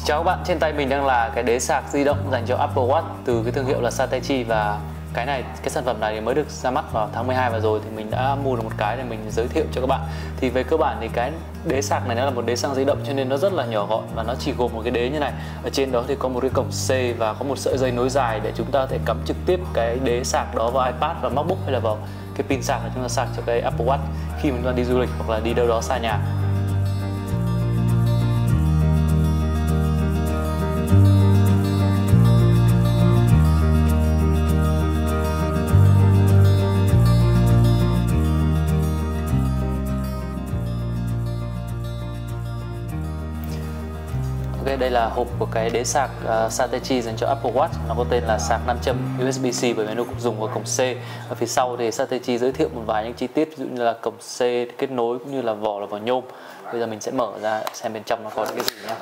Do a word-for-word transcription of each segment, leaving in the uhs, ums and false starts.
Chào các bạn, trên tay mình đang là cái đế sạc di động dành cho Apple Watch từ cái thương hiệu là Satechi, và cái này cái sản phẩm này mới được ra mắt vào tháng mười hai vừa rồi, thì mình đã mua được một cái để mình giới thiệu cho các bạn. Thì về cơ bản thì cái đế sạc này nó là một đế sạc di động, cho nên nó rất là nhỏ gọn và nó chỉ gồm một cái đế như này. Ở trên đó thì có một cái cổng C và có một sợi dây nối dài để chúng ta có thể cắm trực tiếp cái đế sạc đó vào iPad và MacBook, hay là vào cái pin sạc để chúng ta sạc cho cái Apple Watch khi mình đi du lịch hoặc là đi đâu đó xa nhà. Ok, đây là hộp của cái đế sạc uh, Satechi dành cho Apple Watch. Nó có tên là sạc nam châm u ét bê C bởi vì nó cũng dùng vào cổng C. Ở phía sau thì Satechi giới thiệu một vài những chi tiết, ví dụ như là cổng C kết nối cũng như là vỏ là vỏ nhôm. Bây giờ mình sẽ mở ra xem bên trong nó có những cái gì nhé.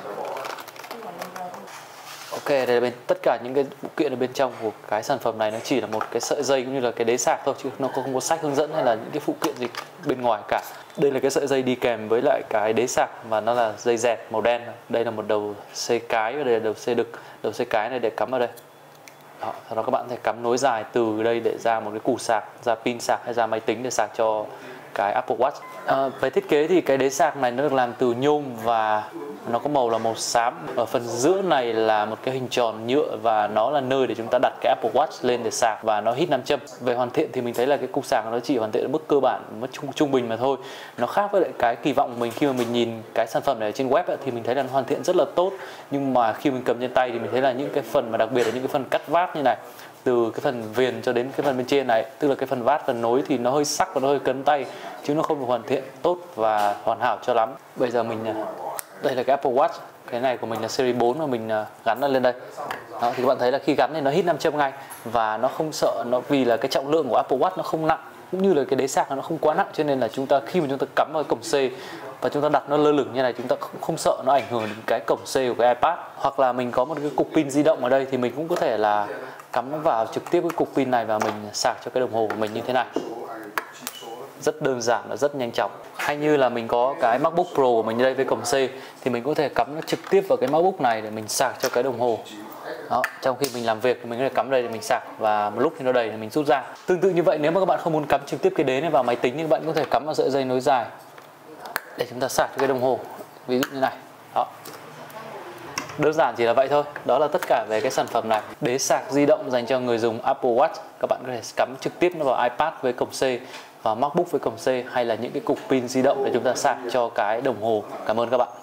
Ok, đây là bên tất cả những cái phụ kiện ở bên trong của cái sản phẩm này, nó chỉ là một cái sợi dây cũng như là cái đế sạc thôi, chứ nó không có sách hướng dẫn hay là những cái phụ kiện gì bên ngoài cả. Đây là cái sợi dây đi kèm với lại cái đế sạc, và nó là dây dẹt màu đen. Đây là một đầu C cái và đây là đầu C đực. Đầu C cái này để cắm ở đây. Đó, sau đó các bạn có thể cắm nối dài từ đây để ra một cái củ sạc, ra pin sạc hay ra máy tính để sạc cho cái Apple Watch. À, về thiết kế thì cái đế sạc này nó được làm từ nhôm và nó có màu là màu xám. Ở phần giữa này là một cái hình tròn nhựa và nó là nơi để chúng ta đặt cái Apple Watch lên để sạc, và nó hít nam châm. Về hoàn thiện thì mình thấy là cái cục sạc nó chỉ hoàn thiện ở mức cơ bản, mức trung, trung bình mà thôi. Nó khác với lại cái kỳ vọng của mình khi mà mình nhìn cái sản phẩm này trên web ấy, thì mình thấy là nó hoàn thiện rất là tốt, nhưng mà khi mình cầm trên tay thì mình thấy là những cái phần mà đặc biệt là những cái phần cắt vát như này, từ cái phần viền cho đến cái phần bên trên này, tức là cái phần vát, phần nối thì nó hơi sắc và nó hơi cấn tay, chứ nó không được hoàn thiện tốt và hoàn hảo cho lắm. Bây giờ mình đây là cái Apple Watch, cái này của mình là series bốn mà mình gắn nó lên đây. Đó, thì các bạn thấy là khi gắn thì nó hít nam châm ngay và nó không sợ, nó vì là cái trọng lượng của Apple Watch nó không nặng, cũng như là cái đế sạc nó không quá nặng, cho nên là chúng ta khi mà chúng ta cắm vào cổng C và chúng ta đặt nó lơ lửng như này, chúng ta không, không sợ nó ảnh hưởng đến cái cổng C của cái iPad. Hoặc là mình có một cái cục pin di động ở đây thì mình cũng có thể là cắm nó vào trực tiếp cái cục pin này và mình sạc cho cái đồng hồ của mình như thế này. Rất đơn giản và rất nhanh chóng. Hay như là mình có cái MacBook Pro của mình đây với cổng C thì mình có thể cắm nó trực tiếp vào cái MacBook này để mình sạc cho cái đồng hồ. Đó, trong khi mình làm việc thì mình có thể cắm đây để mình sạc, và một lúc thì nó đầy thì mình rút ra. Tương tự như vậy, nếu mà các bạn không muốn cắm trực tiếp cái đế này vào máy tính thì các bạn có thể cắm vào sợi dây nối dài để chúng ta sạc cho cái đồng hồ, ví dụ như này. Đó. Đơn giản chỉ là vậy thôi. Đó là tất cả về cái sản phẩm này. Đế sạc di động dành cho người dùng Apple Watch. Các bạn có thể cắm trực tiếp nó vào iPad với cổng C, vào MacBook với cổng C, hay là những cái cục pin di động để chúng ta sạc cho cái đồng hồ. Cảm ơn các bạn.